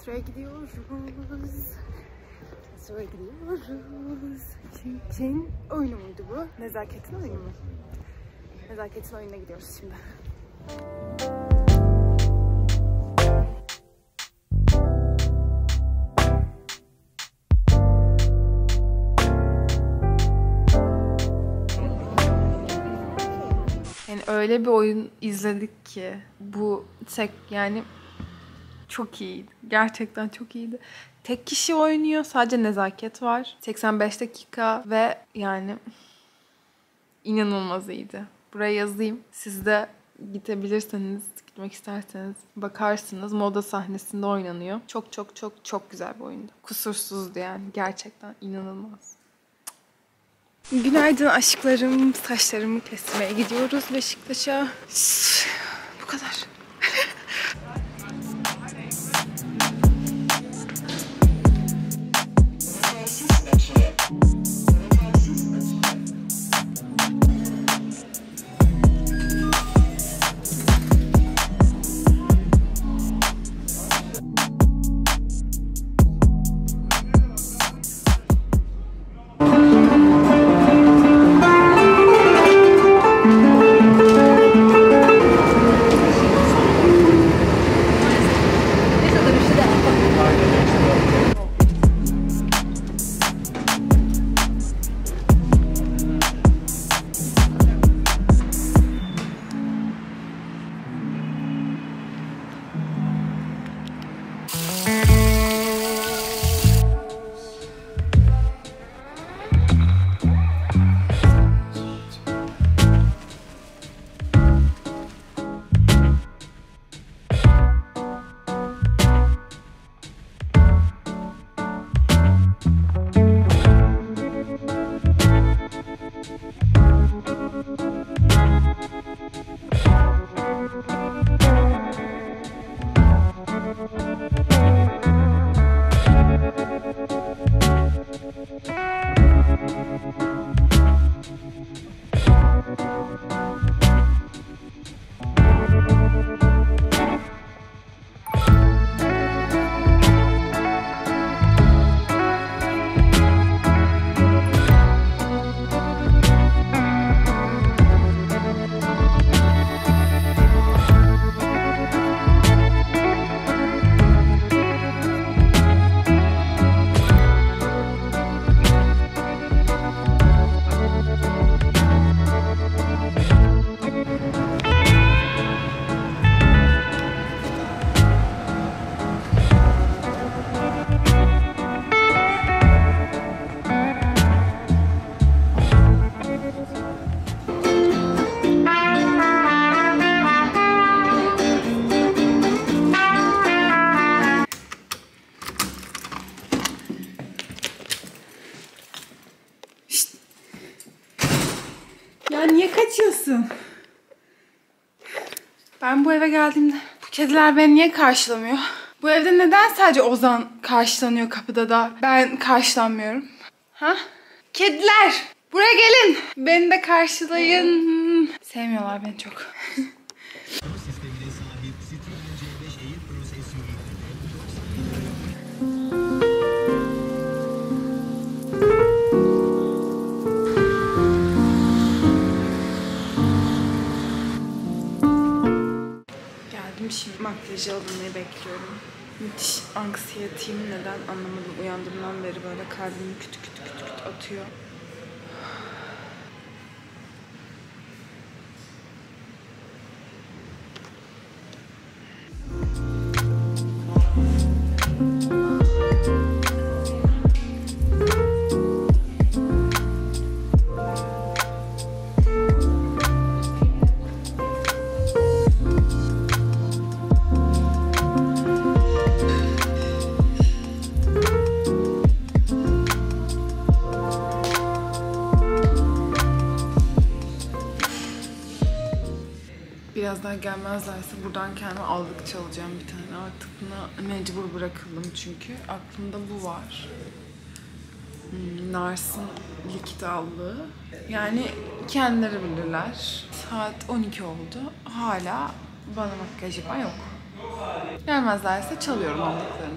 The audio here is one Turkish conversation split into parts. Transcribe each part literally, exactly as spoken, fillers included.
Tiyatroya gidiyoruz. Tiyatroya gidiyoruz. Şeyin oyunu muydu bu? Nezaketin oyunu mu? Nezaketin oyununa gidiyoruz şimdi. Yani öyle bir oyun izledik ki bu tek yani çok iyiydi. Gerçekten çok iyiydi. Tek kişi oynuyor. Sadece nezaket var. seksen beş dakika ve yani inanılmaz iyiydi. Buraya yazayım. Siz de gidebilirseniz, gitmek isterseniz bakarsınız. Moda sahnesinde oynanıyor. Çok çok çok çok güzel bir oyundu. Kusursuzdu yani. Gerçekten inanılmaz. Günaydın aşklarım. Saçlarımı kesmeye gidiyoruz Beşiktaş'a. Bu kadar. Ya niye kaçıyorsun? Ben bu eve geldiğimde bu kediler beni niye karşılamıyor? Bu evde neden sadece Ozan karşılanıyor kapıda da ben karşılanmıyorum? Ha? Kediler! Buraya gelin! Beni de karşılayın. Sevmiyorlar beni çok. Şimdi makyajı alınmayı bekliyorum. Müthiş anksiyeteyim, neden anlamadım. Uyandığımdan beri böyle kalbim küt küt küt küt atıyor. Birazdan gelmezlerse buradan kendime aldık çalacağım bir tane. Artık buna mecbur bırakıldım çünkü. Aklımda bu var. Hmm, Nars'ın likit aldığı. Yani kendileri bilirler. Saat on iki oldu. Hala bana makyaj yapan yok. Gelmezlerse çalıyorum aldıklarını.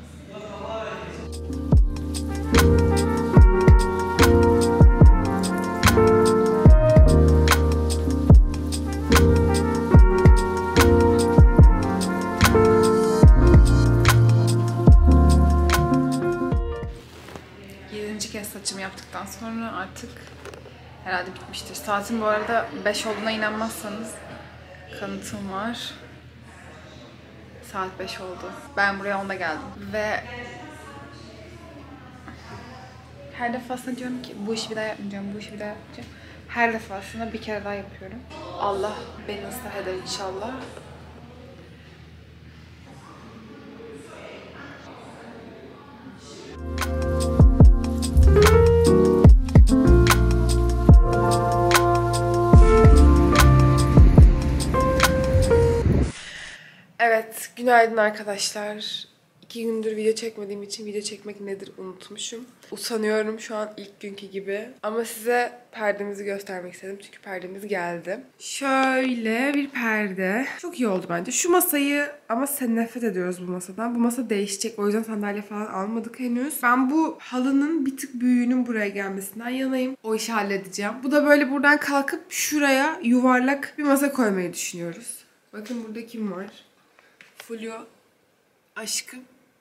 Yedinci kez saçımı yaptıktan sonra artık herhalde bitmiştir. Saatin bu arada beş olduğuna inanmazsanız kanıtım var. Saat beş oldu. Ben buraya onda geldim. Ve her defasında diyorum ki bu işi bir daha yapmayacağım, bu işi bir daha yapmayacağım. Her defasında bir kere daha yapıyorum. Allah beni ıslah eder inşallah. Evet, günaydın arkadaşlar. İki gündür video çekmediğim için video çekmek nedir unutmuşum. Utanıyorum şu an ilk günkü gibi. Ama size perdemizi göstermek istedim çünkü perdemiz geldi. Şöyle bir perde. Çok iyi oldu bence. Şu masayı ama sen nefret ediyoruz bu masadan. Bu masa değişecek. O yüzden sandalye falan almadık henüz. Ben bu halının bir tık büyüğünün buraya gelmesinden yanayım. O işi halledeceğim. Bu da böyle buradan kalkıp şuraya yuvarlak bir masa koymayı düşünüyoruz. Bakın burada kim var? Fulyo. Aşkım.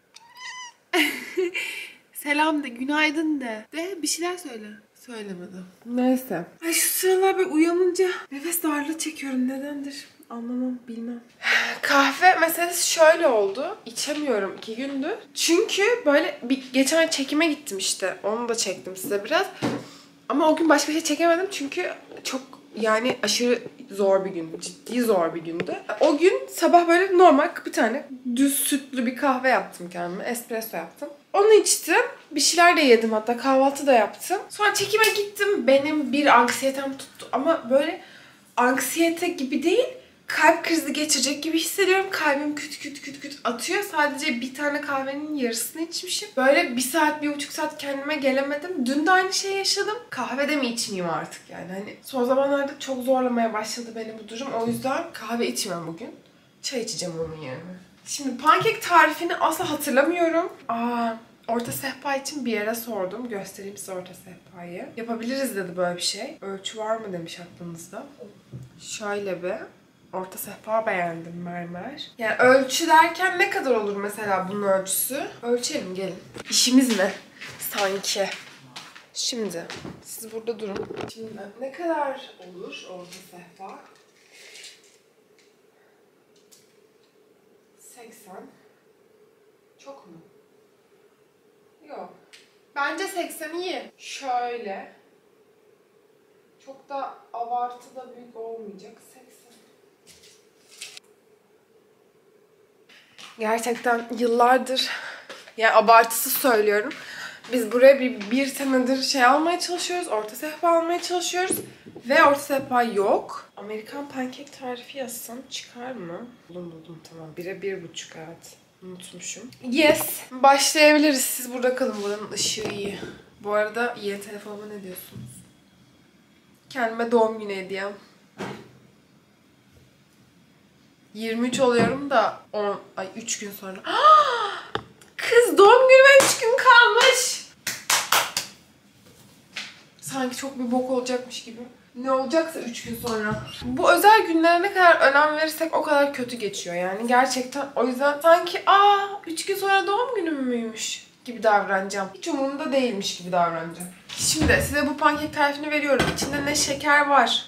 Selam de, günaydın de. De bir şeyler söyle. Söylemedim. Neyse. Ay şu sıralar ben uyanınca nefes darlığı çekiyorum. Nedendir? Anlamam, bilmem. Kahve meselesi şöyle oldu. İçemiyorum iki gündür. Çünkü böyle bir geçen çekime gittim işte. Onu da çektim size biraz. Ama o gün başka bir şey çekemedim çünkü çok yani aşırı zor bir gün. Ciddi zor bir gündü. O gün sabah böyle normal bir tane düz sütlü bir kahve yaptım kendime. Espresso yaptım. Onu içtim. Bir şeyler de yedim hatta. Kahvaltı da yaptım. Sonra çekime gittim. Benim bir anksiyetem tuttu. Ama böyle anksiyete gibi değil. Kalp krizi geçirecek gibi hissediyorum. Kalbim küt küt küt küt atıyor. Sadece bir tane kahvenin yarısını içmişim. Böyle bir saat, bir buçuk saat kendime gelemedim. Dün de aynı şeyi yaşadım. Kahvede mi içmeyeyim artık yani? Hani son zamanlarda çok zorlamaya başladı beni bu durum. O yüzden kahve içmem bugün. Çay içeceğim onun yerine. Şimdi pankek tarifini asla hatırlamıyorum. Aa, orta sehpa için bir yere sordum. Göstereyim size orta sehpayı. Yapabiliriz dedi böyle bir şey. Ölçü var mı demiş aklınızda. Şöyle bir orta sehpa beğendim, mermer. Yani ölçü derken ne kadar olur mesela bunun ölçüsü? Ölçelim gelin. İşimiz ne? Sanki. Şimdi siz burada durun. Şimdi ne kadar olur orta sehpa? seksen. Çok mu? Yok. Bence seksen iyi. Şöyle. Çok da abartı da büyük olmayacak. seksen. Gerçekten yıllardır, yani abartısız söylüyorum. Biz buraya bir, bir senedir şey almaya çalışıyoruz. Orta sehpa almaya çalışıyoruz. Ve orta sehpa yok. Amerikan pankek tarifi yazsam çıkar mı? Buldum buldum tamam. Bire bir buçuk evet. Unutmuşum. Yes. Başlayabiliriz. Siz burada kalın. Buranın ışığı iyi. Bu arada yeni telefonuma ne diyorsunuz? Kendime doğum günü hediyem. yirmi üç oluyorum da on, ay üç gün sonra. Kız doğum günüme üç gün kalmış. Sanki çok bir bok olacakmış gibi. Ne olacaksa üç gün sonra. Bu özel günlere ne kadar önem verirsek o kadar kötü geçiyor yani. Gerçekten o yüzden sanki aa üç gün sonra doğum günüm müymüş gibi davranacağım. Hiç umurumda değilmiş gibi davranacağım. Şimdi size bu pankek tarifini veriyorum. İçinde ne şeker var.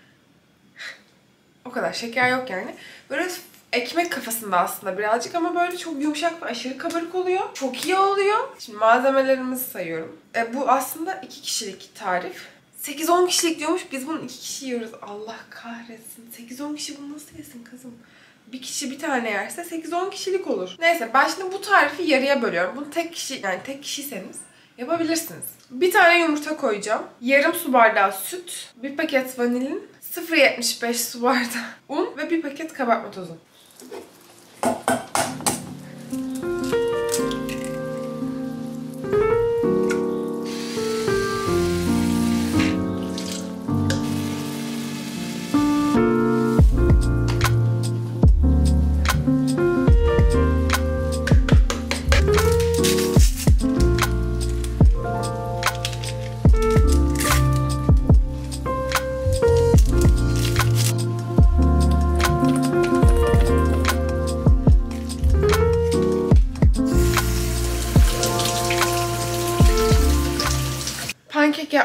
O kadar şeker yok yani. Böyle ekmek kafasında aslında birazcık ama böyle çok yumuşak ve aşırı kabarık oluyor. Çok iyi oluyor. Şimdi malzemelerimizi sayıyorum. E, bu aslında iki kişilik tarif. sekiz on kişilik diyormuş. Biz bunu iki kişi yiyoruz. Allah kahretsin. sekiz on kişi bunu nasıl yesin kızım? Bir kişi bir tane yerse sekiz on kişilik olur. Neyse ben şimdi bu tarifi yarıya bölüyorum. Bunu tek kişi yani tek kişiyseniz yapabilirsiniz. Bir tane yumurta koyacağım. Yarım su bardağı süt. Bir paket vanilin. sıfır virgül yetmiş beş su bardağı un ve bir paket kabartma tozu.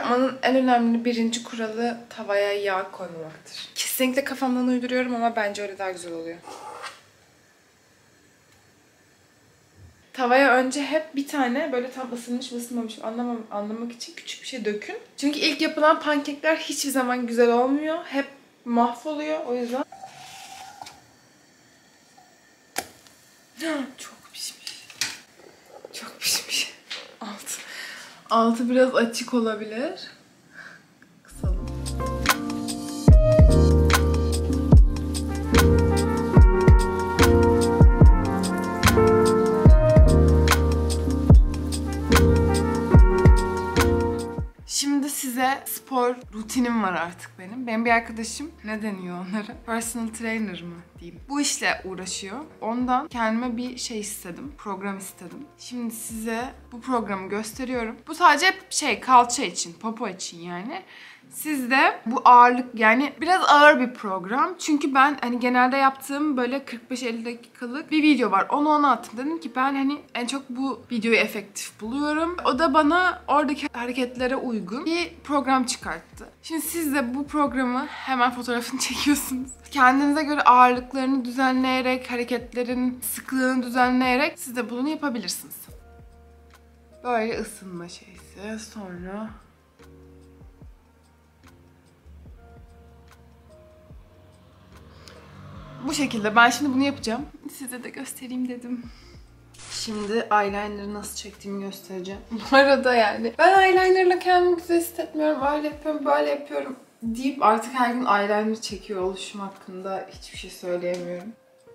yapmanın en önemli birinci kuralı tavaya yağ koymamaktır. Kesinlikle kafamdan uyduruyorum ama bence öyle daha güzel oluyor. Tavaya önce hep bir tane böyle tam ısınmış mı ısınmamış mı anlamam, anlamak için küçük bir şey dökün. Çünkü ilk yapılan pankekler hiçbir zaman güzel olmuyor. Hep mahvoluyor o yüzden. Çok pişmiş. Çok pişmiş. Altı. Altı biraz açık olabilir. Kısalım. Şimdi size spor rutinim var artık benim. Benim bir arkadaşım, ne deniyor onlara? Personal trainer mı diyeyim. Bu işle uğraşıyor. Ondan kendime bir şey istedim. Program istedim. Şimdi size bu programı gösteriyorum. Bu sadece şey kalça için, popo için yani. Siz de bu ağırlık yani biraz ağır bir program. Çünkü ben hani genelde yaptığım böyle kırk beş elli dakikalık bir video var. Onu ona attım. Dedim ki ben hani en çok bu videoyu efektif buluyorum. O da bana oradaki hareketlere uygun bir program çıkarttı. Şimdi siz de bu programı hemen fotoğrafını çekiyorsunuz. Kendinize göre ağırlıklarını düzenleyerek, hareketlerin sıklığını düzenleyerek siz de bunu yapabilirsiniz. Böyle ısınma şeysi. Sonra bu şekilde. Ben şimdi bunu yapacağım. Size de göstereyim dedim. Şimdi eyeliner'ı nasıl çektiğimi göstereceğim. Bu arada yani ben eyeliner'la kendimi güzel hissetmiyorum. Öyle yapıyorum, böyle yapıyorum deyip artık her gün eyeliner çekiyor oluşum hakkında hiçbir şey söyleyemiyorum.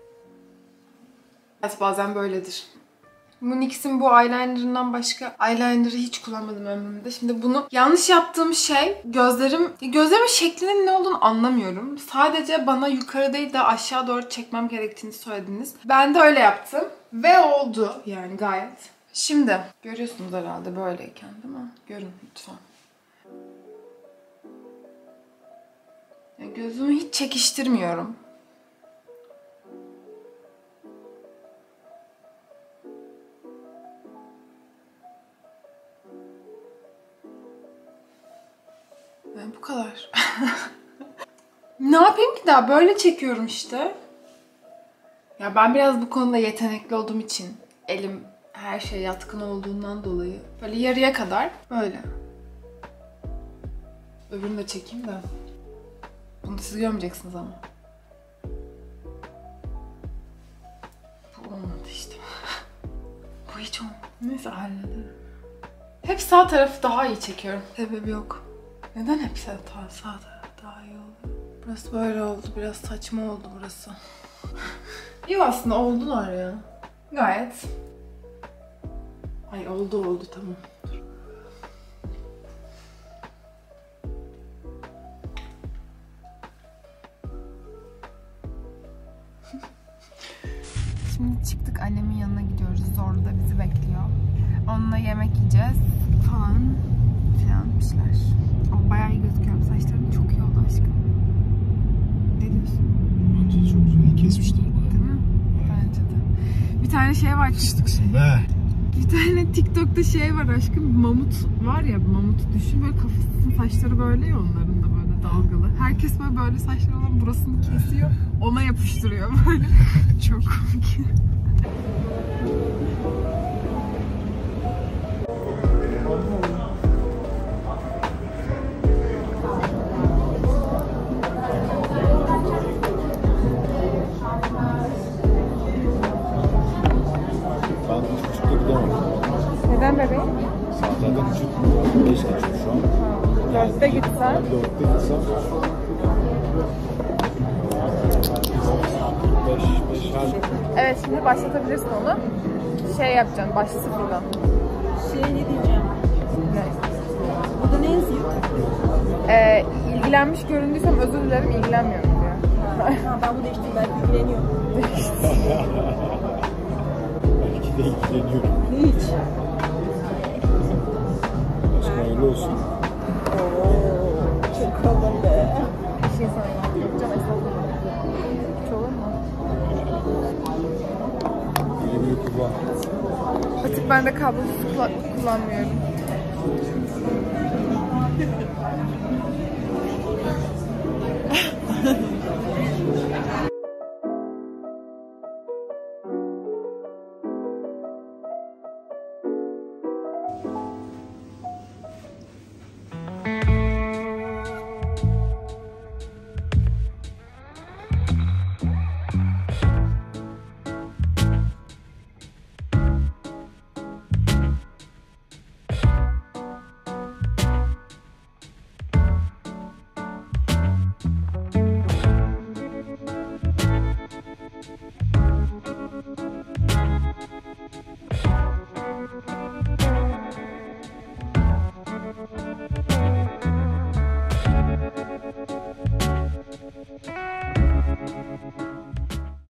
Evet, bazen böyledir. Bu N Y X'in bu eyeliner'ından başka eyeliner'ı hiç kullanmadım ömrümde. Şimdi bunu yanlış yaptığım şey gözlerim, gözlerimin şeklinin ne olduğunu anlamıyorum. Sadece bana yukarı değil de aşağı doğru çekmem gerektiğini söylediniz. Ben de öyle yaptım ve oldu yani gayet. Şimdi görüyorsunuz herhalde böyleyken değil mi? Görün lütfen. Ya gözümü hiç çekiştirmiyorum. Yani bu kadar. Ne yapayım ki daha? Böyle çekiyorum işte. Ya ben biraz bu konuda yetenekli olduğum için, elim her şeye yatkın olduğundan dolayı böyle yarıya kadar böyle. Öbürünü de çekeyim de. Bunu siz görmeyeceksiniz ama. Bu olmadı işte. Bu hiç olmadı. Neyse hallederim. Hep sağ tarafı daha iyi çekiyorum. Sebebi yok. Neden hep sağ tarafı daha iyi oldu? Burası böyle oldu. Biraz saçma oldu burası. İyi aslında oldular ya. Gayet. Ay oldu oldu tamam. Dur. Şimdi çıktık, annemin yanına gidiyoruz. Zorlu'da bizi bekliyor. Onunla yemek yiyeceğiz falan filan bir şeyler. O bayağı iyi gözüküyor. Saçlarım çok iyi oldu aşkım. Ne diyorsun? Bence çok güzel kesmişler bayağı. Değil mi? Bence de. Bir tane şey var. Kıstık seni be. Bir tane TikTok'ta şey var aşkım. Mamut var ya, mamutu düşün. Böyle kafasının saçları böyle ya, onların da böyle dalgalı. Herkes böyle böyle saçları olan burasını kesiyor. Ona yapıştırıyor böyle. Çok komik. Neden bebeğim? Saatlerden küçük, geç geçiyor şu an. Dörtte gitsen. Dörtte gitsem. Beş, beş her. Evet, şimdi başlatabilirsin onu. Şey yapacaksın, başla sıfırdan. Şey ne diyeceğim? Ne? Burada ne yazıyor? Ee, ilgilenmiş göründüysem özür dilerim, ilgilenmiyorum diyor. Ha, ben bu değiştim, ben ilgileniyorum. Belki de ilgileniyorum. Hiç. Başka hayırlı olsun. Ooo, çok havalı. Bir şey sana yapacağım, esas. Hiç olur mu? Yeni bir YouTube var. Artık ben de kablosuz kullanmıyorum.